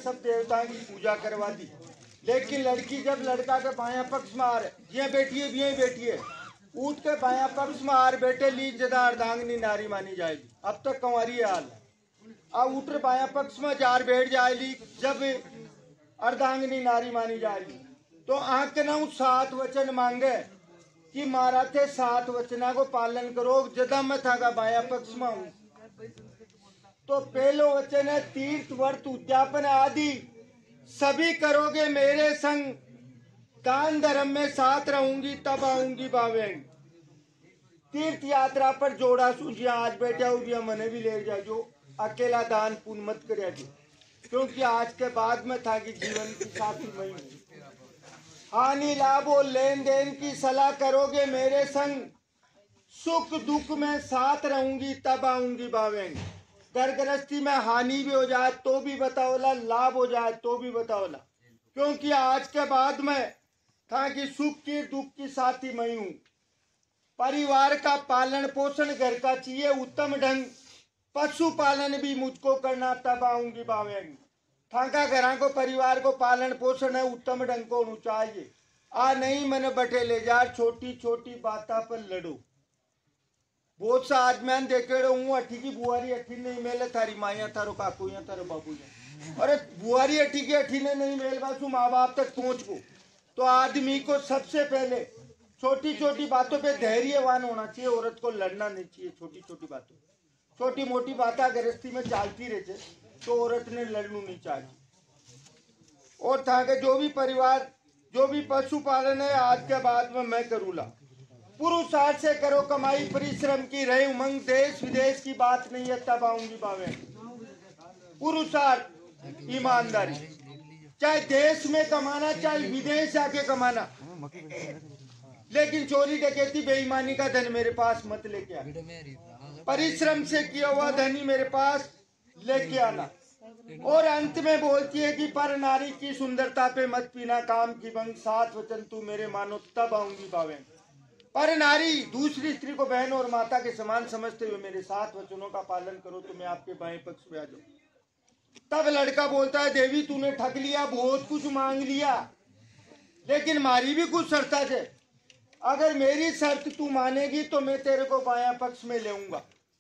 सब देवताओं की पूजा करवा दी। लेकिन लड़की जब लड़का के बाया पक्ष में आ रहे ये बैठिए भी यही बैठिए उठ के बाया पक्ष में आर बेटे ली जदा अर्धांगिनी नारी मानी जाएगी। अब तक कंवारी हाल अब उठ बाया पक्ष में जार बैठ जाएगी जब अर्धांगिनी नारी मानी जाएगी। तो आंख के नाउ 7 वचन मांगे कि मारा थे 7 वचना को पालन करो जदा मैं था बाया पक्ष में हूं। तो पहलो वचन है तीर्थ व्रत उद्यापन आदि सभी करोगे मेरे संग, दान धर्म में साथ रहूंगी तब आऊंगी बावेंग। तीर्थ यात्रा पर जोड़ा सूझिया आज बैठा हुआ मने भी ले जा जो अकेला दान पुण्य मत करे क्योंकि आज के बाद में था कि जीवन की साथी मैं हूं। हानि लाभ और लेन देन की सलाह करोगे मेरे संग, सुख दुख में साथ रहूंगी तब आऊंगी बावेंग। घर गृहस्थी में हानि भी हो जाए तो भी बताओला, लाभ हो जाए तो भी बताओला, क्योंकि आज के बाद में था कि सुख की दुख की साथी मैं हूं। परिवार का पालन पोषण घर का चाहिए उत्तम ढंग, पशु पालन भी मुझको करना तब आऊंगी बावेंग। थाका घरा को परिवार को पालन पोषण है उत्तम ढंग को होना चाहिए। आ नहीं मन बटे ले जा छोटी छोटी बाता पर लड़ो। बहुत सा आदमी देखे हूँ अठी की बुआरी अठी नहीं मेले थारी माया थारो काकू या थारो बाबू या अरे बुआरी अठी की अठी ने नहीं मेल बासु माँ बाप तक पहुँच को। तो आदमी को सबसे पहले छोटी छोटी बातों पे धैर्यवान होना चाहिए। औरत को लड़ना नहीं चाहिए छोटी छोटी बातों, छोटी मोटी बातें गृहस्थी में चलती रहे तो औरत ने लड़नू नहीं चाहिए। और था कि जो भी परिवार जो भी पशुपालन है आज के बाद में मैं करूँगा। पुरुषार्थ से करो कमाई परिश्रम की रहे उमंग, देश विदेश की बात नहीं है तब आऊंगी बावे। पुरुषार्थ ईमानदारी, चाहे देश में कमाना चाहे विदेश जाके कमाना, लेकिन चोरी डकैती बेईमानी का धन मेरे पास मत लेके आना। परिश्रम से किया हुआ धन ही मेरे पास लेके आना। और अंत में बोलती है कि पर नारी की सुंदरता पे मत पीना काम की बंग, 7 वचन तू मेरे मानो तब आऊंगी बावे। पर नारी दूसरी स्त्री को बहन और माता के समान समझते हुए मेरे 7 वचनों का पालन करो तो मैं आपके बाएं पक्ष में आ जाऊं। तब लड़का बोलता है देवी तूने ठग लिया, बहुत कुछ मांग लिया, लेकिन मारी भी कुछ शर्त है। अगर मेरी शर्त तू मानेगी तो मैं तेरे को बायां पक्ष में लेऊंगा।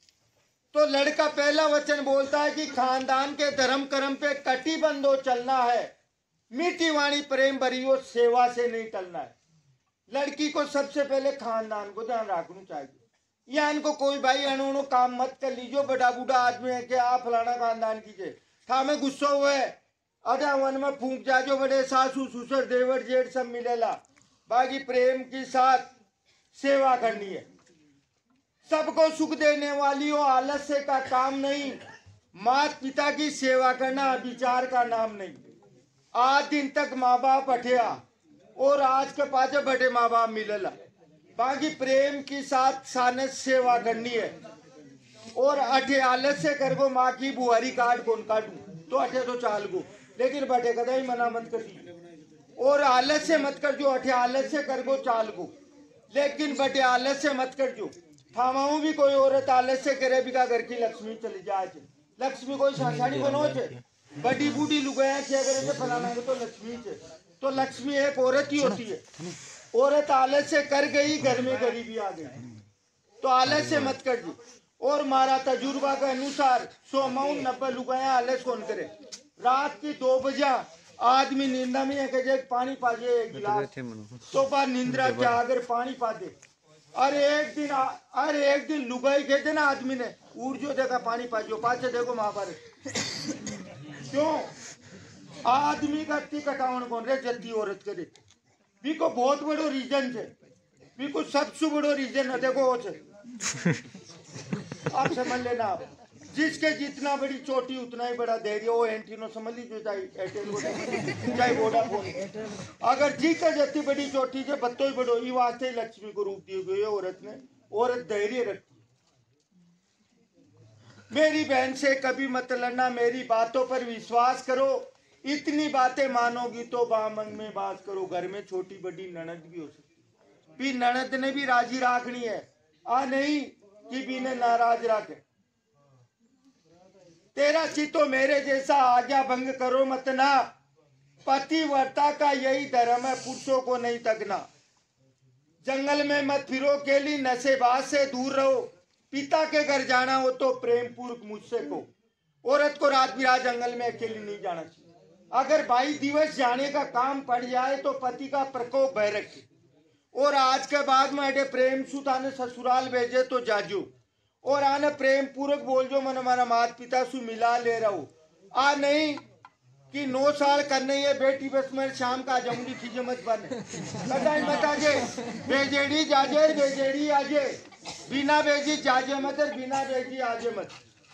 तो लड़का पहला वचन बोलता है कि खानदान के धर्म कर्म पे कटिबंधो चलना है, मीठी वाणी प्रेम भरियो सेवा से नहीं टलना है। लड़की को सबसे पहले खानदान को ध्यान रखना चाहिए। या इनको कोई भाई अणु काम मत कर लीजिए, बड़ा बूढ़ा आदमी है कि आप फलाना खानदान कीजिए था में गुस्सा हुआ है आधा वन में फूंक जाजो, बड़े सासू ससुर देवर जेठ सब मिलेला। बाकी प्रेम के साथ सेवा करनी है, सबको सुख देने वाली हो, आलस्य का काम नहीं। माता पिता की सेवा करना विचार का नाम नहीं। आज दिन तक माँ बाप हटिया और आज के पाचे बड़े माँ बाप मिलेला। बाकी प्रेम के साथ सानस सेवा करनी है। और अठे आलस्य कर गो माँ की बुआरी काट कौन काटू तो अठे तो चाल गो, लेकिन बटे कदा ही मना मत कर। और आलस्य मत कर जो अठे आलस्य कर गो चाल गो, लेकिन बटे आलस्य मत कर जो थामाऊ भी कोई औरत आलस्य करे भी का घर की लक्ष्मी चली जाए। लक्ष्मी कोई सासाड़ी बनो छे बड़ी बूढ़ी लुगाया करे से फलाना तो लक्ष्मी छे। तो लक्ष्मी एक औरत ही होती है। औरत आलस्य कर गई घर में गरीबी आ गई, तो आलस्य मत कर जी। और मारा तजुर्बा के अनुसार 190 लुगाया आलस्य कौन करे। रात की 2 बजे आदमी निंदा में है पानी पा दे एक गिलास तो बार निंद्रा क्या अगर पानी पा दे। अरे एक दिन लुगाई कहते ना आदमी ने उड़ जो देखा पानी पा जो पाचे देखो महाभारत। क्यों आदमी का कटावन कौन रे जत्ती औरत करे भी को बहुत बड़ो रीजन है, भी को सबसे बड़ो रीजन है देखो हो आप समझ लेना। आप जिसके जितना बड़ी चोटी उतना ही बड़ा धैर्य। वो एंटीनो समझ लीजिए चाहे एयरटेल को चाहे वोडाफोन। अगर जी का जितनी बड़ी चोटी से बत्तो ही बड़ो, ये वास्ते लक्ष्मी को रूप दिए गए औरत ने। औरत धैर्य रखती। मेरी बहन से कभी मत लड़ना, मेरी बातों पर विश्वास करो, इतनी बातें मानोगी तो बामंग में बात करो। घर में छोटी बड़ी ननद भी हो सकती, भी ननद ने भी राजी राखनी है। आ नहीं कि भी ने नाराज रखे। तेरा चितो मेरे जैसा आज्ञा भंग करो मत ना, पतिव्रता का यही धर्म है, पुरुषों को नहीं तकना। जंगल में मत फिरो केली, नशेबाज से दूर रहो, पिता के घर जाना हो तो प्रेम पूर्वक मुझसे को। औरत को रात बिरात जंगल में अकेली नहीं जाना चाहिए। अगर 22 दिवस जाने का काम पड़ जाए तो पति का प्रकोप भय रखे, और आज के बाद में अटे प्रेम सुता ने ससुराल भेजे तो जाजो, और आने प्रेम पूर्वक बोल जो मन हमारा माता पिता सु मिला ले रहा हूं। आ नहीं कि 9 साल करने ये बेटी बस मैं शाम का जाऊंगी खींचे मत बने कदाई मत आजे, बेजेड़ी जाजे बेजेड़ी आजे, बिना बेजी जाजे मत और बिना बेजी आजे मत।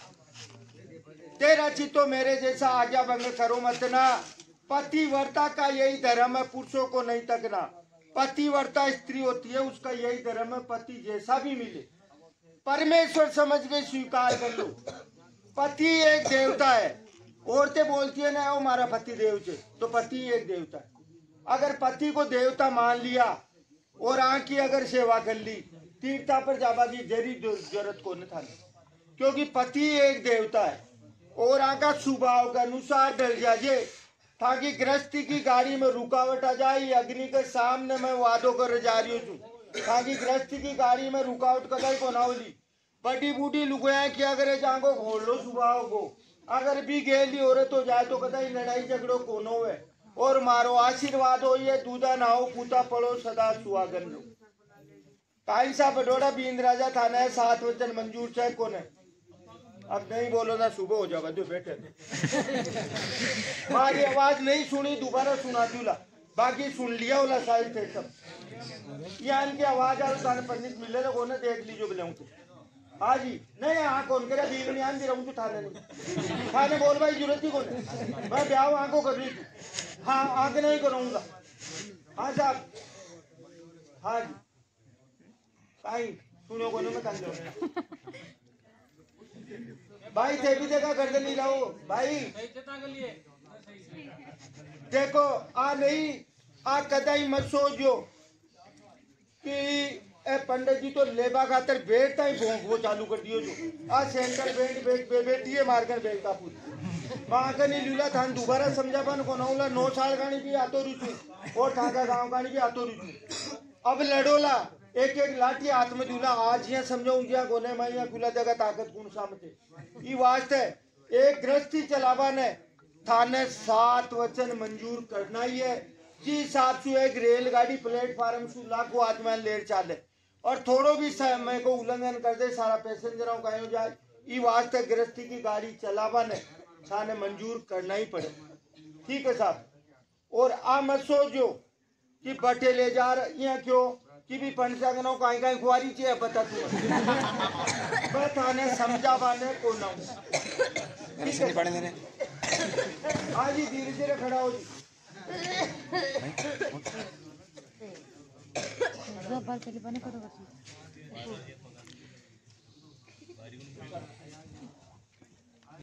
तेरा चितो मेरे जैसा आज्ञा भंग करो मत ना, पतिव्रता का यही धर्म है, पुरुषों को नहीं तकना। पतिव्रता स्त्री होती है, उसका यही धर्म है, पति जैसा भी मिले परमेश्वर समझ के स्वीकार कर लो। पति एक देवता है। औरतें बोलती है ना वो हमारा पति देव से, तो पति एक देवता है। अगर पति को देवता मान लिया और आँख की अगर सेवा कर ली, तीर्था पर जावा की जरूरत को न था, क्योंकि पति एक देवता है। और आका स्वभाव के अनुसार डल जाए, ताकि गृहस्थी की गाड़ी में रुकावट आ जाए। अग्नि के सामने मैं वादों कर जा रही हूँ, ताकि गृहस्थी की गाड़ी में रुकावट कदाई को ना होली। बड़ी बूढ़ी लुगाया क्या करे, जागो घोल लो स्वभाव को, अगर भी गेली औरत हो जाए तो कदाई लड़ाई झगड़ो कोनो है। और मारो आशीर्वाद हो ये दूधा ना हो, पूता पड़ो सदा सुहागन लो। काई सा बडोड़ा बींद राजा थाना है, 7 वचन मंजूर चाहे कौन है। अब नहीं बोलो ना सुबह हो जाएगा जो बैठे हमारी आवाज नहीं सुनी दोबारा सुना दूला, बाकी सुन लिया होला साहिब थे सब। ये इनकी आवाज आ रहा पंडित मिले तो कौन देख लीजिए बिलाऊं तो हाँ जी नहीं हाँ कौन करे बीवी नहीं आन दे रहूं तो थाने नहीं थाने बोल भाई जरूरत ही कौन है, मैं ब्याह आंखों कर रही थी। हाँ आगे नहीं करूंगा। हाँ साहब हाँ जी भाई सुनो को मैं कर भाई थे भी देखा कर दे नहीं रहो भाई। देखो आ नहीं आ कदाई मत सोचो कि ए पंडित जी तो लेबा खातर बैठता ही भोंक वो चालू कर दियो जो आ सेंटर बैंड बैठी है मारकर बैठता पूरी वहां का नहीं लूला थान दोबारा समझा पान को नौला 9 साल गानी भी आतो रुचू और ठाका गांव गानी भी आतो रुचू। अब लड़ोला एक एक लाठी हाथ में दूला, आज यहाँ समझाऊं गया गोने में यहाँ खुला जगह ताकत कौन सामते ये वास्ते एक गृहस्थी चलावा ने थाने 7 वचन मंजूर करना ही है। जी हिसाब से एक रेलगाड़ी प्लेटफार्म से लाखों आदमी लेर चाले और थोड़ो भी समय को उल्लंघन कर दे सारा पैसेंजरों का हो जाए। ये वास्ते गृहस्थी की गाड़ी चलावा ने थाने मंजूर करना ही पड़े। ठीक है साहब। और आ मत सोचो कि बटे ले जा रहे यहाँ क्यों कि भी पंचा के नो कहीं कहीं खुआरी चाहिए बता तू बस थाने समझा बाने को ना नहीं पड़े देने आज ही धीरे धीरे खड़ा हो जी।